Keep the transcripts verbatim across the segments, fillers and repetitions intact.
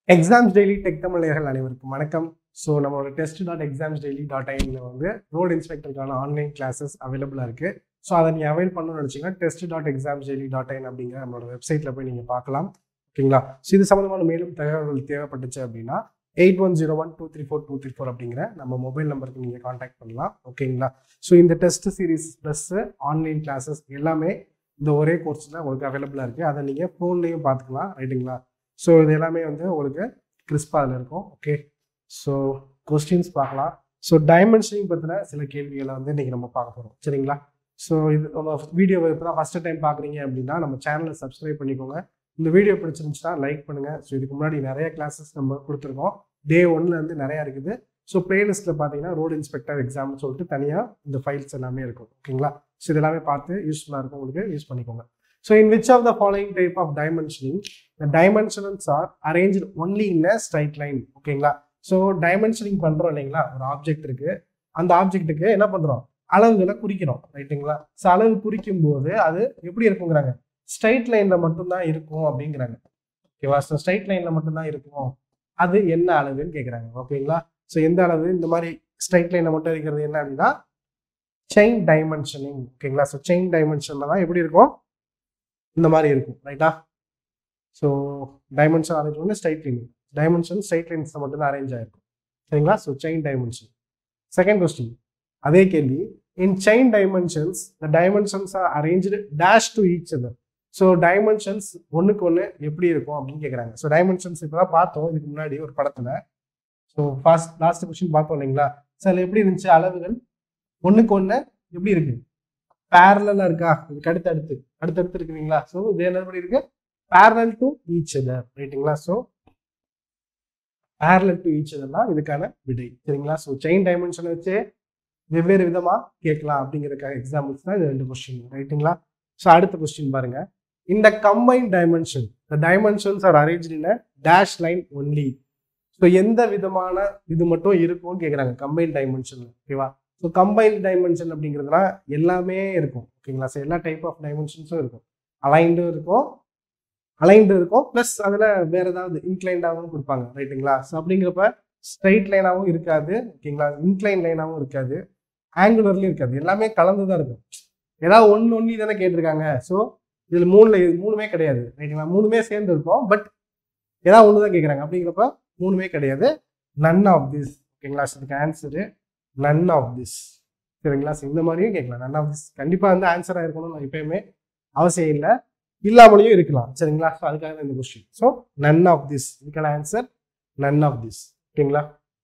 Exams Daily Tech தமிழர்கள் அனைவருக்கும் வணக்கம். ஸோ நம்மளோட test dot exams daily dot ஐனில் வந்து ரோடு இன்ஸ்பெக்டருக்கான ஆன்லைன் கிளாஸஸ் அவைலபிளாக இருக்குது. ஸோ அதை நீங்கள் அவைல் பண்ணணும்னு நினச்சிங்கன்னா test dot exams daily dot in அப்படிங்கிற நம்மளோட வெப்சைட்டில் போய் நீங்கள் பார்க்கலாம். ஓகேங்களா? ஸோ இது சம்மந்தமான மேலும் தகவல்கள் தேவைப்பட்டுச்சு அப்படின்னா eight one zero one two three four two three four அப்படிங்கிற நம்ம மொபைல் நம்பருக்கு நீங்கள் காண்டாக்ட் பண்ணலாம். ஓகேங்களா? ஸோ இந்த test series plus online classes எல்லாமே இந்த ஒரே கோர்ஸில் உங்களுக்கு அவைலபிளாக இருக்குது. அதை நீங்கள் ஃபோன்லேயும் பார்த்துக்கலாம். ரைட்டுங்களா? ஸோ இது எல்லாமே வந்து உங்களுக்கு கிறிஸ்பாக அதில் இருக்கும். ஓகே, ஸோ கொஸ்டின்ஸ் பார்க்கலாம். ஸோ டைமென்ஷனிங் பற்றின சில கேள்விகளை வந்து இன்றைக்கி நம்ம பார்க்க போகிறோம். சரிங்களா? ஸோ இது நம்ம வீடியோவை இப்போ தான் ஃபஸ்ட்டு டைம் பார்க்குறீங்க அப்படின்னா நம்ம சேனலை சப்ஸ்கிரைப் பண்ணிக்கோங்க. இந்த வீடியோ பிடிச்சிருந்துச்சுன்னா லைக் பண்ணுங்கள். ஸோ இதுக்கு முன்னாடி நிறைய கிளாஸஸ் நம்ம கொடுத்துருக்கோம். டே ஒன்லேருந்து நிறையா இருக்குது. ஸோ பிளேலிஸ்ட்டில் பார்த்தீங்கன்னா ரோடு இன்ஸ்பெக்டர் எக்ஸாம்னு சொல்லிட்டு தனியாக இந்த ஃபைல்ஸ் எல்லாமே இருக்கும். ஓகேங்களா? ஸோ இது எல்லாமே பார்த்து யூஸ்ஃபுல்லாக இருக்கும், உங்களுக்கு யூஸ் பண்ணிக்கோங்க. So in which of the following type of dimensioning the dimensions are arranged only in a straight line? ஓகேங்களா? ஸோ டைமென்ஷனிங் பண்ணுறோம் இல்லைங்களா? ஒரு ஆப்ஜெக்ட் இருக்கு, அந்த ஆப்ஜெக்ட்டுக்கு என்ன பண்ணுறோம்? அளவுகளை குறிக்கிறோம். ரைட்டுங்களா? ஸோ அளவு குறிக்கும் போது அது எப்படி இருக்குங்கிறாங்க? ஸ்ட்ரைட் லைனில் மட்டும்தான் இருக்கும் அப்படிங்கிறாங்க. ஓகேவா? ஸோ ஸ்ட்ரைட் லைனில் மட்டும்தான் இருக்கும். அது என்ன அளவுன்னு கேட்குறாங்க. ஓகேங்களா? ஸோ எந்த அளவு? இந்த மாதிரி ஸ்ட்ரைட் லைனில் மட்டும் இருக்கிறது என்ன அப்படின்னா செயின் டைமென்ஷனிங். ஓகேங்களா? ஸோ செயின் டைமென்ஷனில் தான் எப்படி இருக்கும்? இந்த மாதிரி இருக்கும். ரைட்டா? ஸோ டைமென்ஷன் அரேஞ்ச் பண்ணி ஸ்ட்ரைட் லைன், டைமென்ஷன் ஸ்ட்ரைட் லைன்ஸில் மட்டும்தான் அரேஞ்ச் ஆகிருக்கும். சரிங்களா? So chain dimension. Second question அதே கேள்வி. In chain dimensions the dimensions are arranged dash to each other. So dimensions ஒன்றுக்கு ஒன்று எப்படி இருக்கும் அப்படின்னு கேட்குறாங்க. ஸோ டைமென்ஷன்ஸ் இப்போ தான் பார்த்தோம் இதுக்கு முன்னாடி ஒரு படத்தில். ஸோ ஃபர்ஸ்ட் லாஸ்ட் கொஸ்டின் பார்த்தோம் இல்லைங்களா? ஸோ அதில் எப்படி இருந்துச்சு? அளவுகள் ஒன்றுக்கு ஒன்று எப்படி இருக்கு? பேரலா இருக்கா? இதுக்கு அடுத்து அடுத்து அடுத்தடுத்து இருக்குங்களா? ஸோ இது என்ன இருக்கு? Parallel to each other. ரைட்டுங்களா? So parallel to each other தான் இதுக்கான விடை. சரிங்களா? ஸோ செயின் டைமென்ஷனை வச்சு வெவ்வேறு விதமா கேட்கலாம் அப்படிங்கிறதுக்காக எக்ஸாம்பிள்ஸ் தான் இது ரெண்டு கொஸ்டின். ரைட்டுங்களா? ஸோ அடுத்த கொஸ்டின் பாருங்க. இந்த combine dimension the dimensions are arranged in a dash line only. So எந்த விதமான இது மட்டும் இருக்கும்னு கேட்குறாங்க கம்பைன் டைமென்ஷன். ஓகேவா? ஸோ கம்பைன்ட் டைமென்ஷன் அப்படிங்கிறதுனா எல்லாமே இருக்கும். ஓகேங்களா? ஸோ எல்லா டைப் ஆஃப் டைமென்ஷன்ஸும் இருக்கும். அலைண்டும் இருக்கும், அலைண்டும் இருக்கும், ப்ளஸ் அதில் வேறு ஏதாவது இன்க்ளைண்டாகவும் கொடுப்பாங்க. ரைட்டுங்களா? ஸோ அப்படிங்கிறப்ப ஸ்ட்ரைட் லைனாகவும் இருக்காது. ஓகேங்களா? இன்க்ளைன் லைனாகவும் இருக்காது, ஆங்குலர்லையும் இருக்காது. எல்லாமே கலந்து தான் இருக்கும். ஏதாவது ஒன்று ஒன்று தானே கேட்டிருக்காங்க. ஸோ இதில் மூணில் இது மூணுமே கிடையாது. ரைட்டுங்களா? மூணுமே சேர்ந்து இருக்கும், பட் ஏதாவது ஒன்று தான் கேட்குறாங்க. அப்படிங்கிறப்ப மூணுமே கிடையாது. None of this. ஓகேங்களா? ஸோ இதுக்கு ஆன்சரு நன் ஆஃப் திஸ். சரிங்களா? ஸோ இந்த மாதிரியும் கேட்கலாம். நன் ஆஃப் திஸ் கண்டிப்பாக வந்து ஆன்சராக இருக்கணும்னு எப்பயுமே அவசியம் இல்லை, இல்லாமலையும் இருக்கலாம். சரிங்களா? ஸோ அதுக்காக தான் இந்த question. So none of this இதுக்கான ஆன்சர் நன் ஆஃப் திஸ். ஓகேங்களா?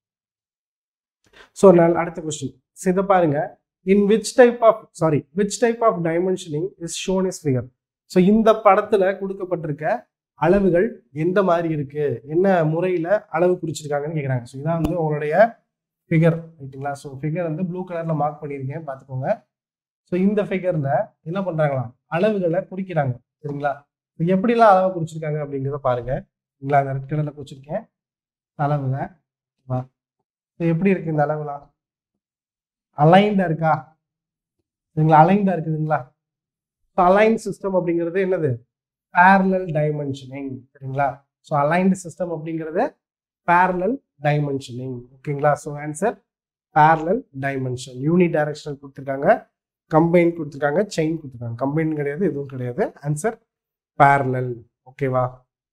ஸோ நான் அடுத்த கொஸ்டின் இதை பாருங்க. In which type of sorry which type of dimensioning is shown is figure. So இந்த படத்தில் கொடுக்கப்பட்டிருக்க அளவுகள் எந்த மாதிரி இருக்கு, என்ன முறையில் அளவு குறிச்சிருக்காங்கன்னு கேட்குறாங்க. ஸோ இதான் வந்து உங்களுடைய ஃபிகர். ரைட்டுங்களா? ஸோ ஃபிகர் வந்து ப்ளூ கலரில் மார்க் பண்ணியிருக்கேன், பார்த்துக்கோங்க. ஸோ இந்த ஃபிகரில் என்ன பண்ணுறாங்களாம்? அளவுகளை குறிக்கிறாங்க. சரிங்களா? எப்படிலாம் அளவை குறிச்சிருக்காங்க அப்படிங்கிறத பாருங்க. சரிங்களா? அந்த ரெட் கலரில் குறிச்சிருக்கேன் அளவுங்க. ஸோ எப்படி இருக்கு இந்த அளவுலாம்? அலைன்டா இருக்கா? சரிங்களா? அலைன்டா இருக்குதுங்களா? ஸோ அலைன் சிஸ்டம் அப்படிங்கிறது என்னது? Parallel dimensioning. சரிங்களா? ஸோ அலைன்டு சிஸ்டம் அப்படிங்கிறது பேரலல் டைமென்ஷனிங். ஓகேங்களா? So answer parallel dimension. Uni directional கொடுத்துருக்காங்க, கம்பைன் கொடுத்துருக்காங்க, செயின் கொடுத்துருக்காங்க. கம்பைன் கிடையாது, எதுவும் கிடையாது. Answer parallel. ஓகேவா?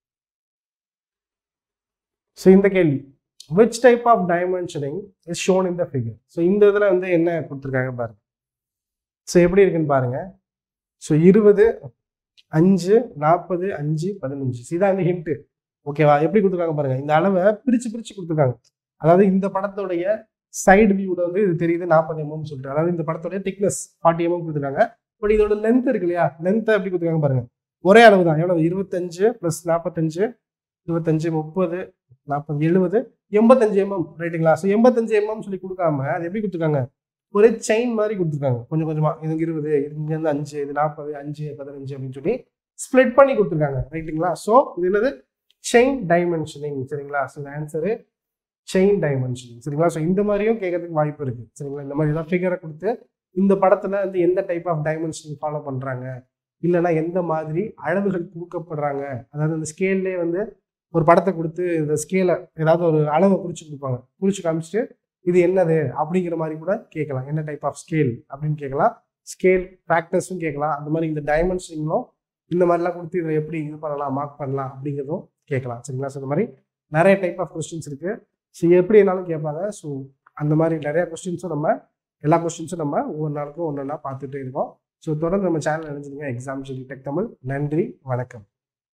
ஸோ இந்த கேள்வி which type of dimensioning is shown in the figure. So இந்த இதில் வந்து என்ன கொடுத்துருக்காங்க பாருங்க. ஸோ எப்படி இருக்குன்னு பாருங்க. ஸோ இருபது, அஞ்சு, நாற்பது, அஞ்சு, பதினஞ்சு. இதான் இந்த ஹிண்ட்டு. ஓகேவா? எப்படி கொடுத்துருக்காங்க பாருங்க. இந்த அளவை பிரிச்சு பிரிச்சு கொடுத்துருக்காங்க. அதாவது இந்த படத்துடைய சைடு வியூல வந்து இது தெரியுது நாற்பது எம்எம் சொல்லிட்டு, அதாவது இந்த படத்துடைய திக்னஸ் ஃபார்ட்டி எம்எம் கொடுத்துருக்காங்க. பட் இதோட லென்த் இருக்கு இல்லையா? லென்த்தை எப்படி கொடுத்துருக்காங்க பாருங்க. ஒரே அளவு தான். எவ்வளவு? இருபத்தஞ்சு பிளஸ் நாற்பத்தஞ்சு, இருபத்தஞ்சு, முப்பது, நாற்பது, எழுபது, எண்பத்தஞ்சு எம்எம். ரைட்டுங்களா? ஸோ எண்பத்தஞ்சு எம்எம் சொல்லி கொடுக்காம அது எப்படி கொடுத்துருக்காங்க? ஒரே செயின் மாதிரி கொடுத்துருக்காங்க. கொஞ்சம் கொஞ்சமா இதுக்கு இருபது, இங்கேருந்து அஞ்சு, இது நாற்பது, அஞ்சு, பதினஞ்சு அப்படின்னு சொல்லி ஸ்ப்ளிட் பண்ணி கொடுத்துருக்காங்க. ரைட்டுங்களா? ஸோ இது என்னது? Chain dimensioning. சரிங்களா? ஸோ இந்த ஆன்சரு செயின் டைமென்ஷனிங். சரிங்களா? ஸோ இந்த மாதிரியும் கேட்கறதுக்கு வாய்ப்பு இருக்கு. சரிங்களா? இந்த மாதிரி தான் ஃபிகரை கொடுத்து இந்த படத்துல வந்து எந்த டைப் ஆஃப் டைமென்ஷனிங் ஃபாலோ பண்றாங்க, இல்லைன்னா எந்த மாதிரி அளவுகள் கொடுக்கப்படுறாங்க, அதாவது அந்த ஸ்கேல்லே வந்து ஒரு படத்தை கொடுத்து இந்த ஸ்கேலை ஏதாவது ஒரு அளவை குறித்து கொடுப்பாங்க, குறித்து காமிச்சிட்டு இது என்னது அப்படிங்கிற மாதிரி கூட கேட்கலாம். என்ன டைப் ஆஃப் ஸ்கேல் அப்படின்னு கேட்கலாம். ஸ்கேல் ஃபேக்டர்ஸும் கேட்கலாம். அந்த மாதிரி இந்த டைமென்ஷனிங்கும் இந்த மாதிரிலாம் கொடுத்து இதை எப்படி இது பண்ணலாம், மார்க் பண்ணலாம் அப்படிங்கிறதும் கேட்கலாம். சரிங்களா? ஸோ இந்த மாதிரி நிறைய டைப் ஆஃப் கொஸ்டின்ஸ் இருக்குது. ஸோ எப்படி என்னாலும் கேட்பாங்க. ஸோ அந்த மாதிரி நிறைய கொஸ்டின்ஸும் நம்ம எல்லா கொஸ்டின்ஸும் நம்ம ஒவ்வொரு நாளுக்கும் ஒன்று ஒன்றா பார்த்துட்டே இருக்கோம். ஸோ தொடர்ந்து நம்ம சேனல் நினைச்சிருங்க எக்ஸாம் ஜெலி டெக் தமிழ். நன்றி, வணக்கம்.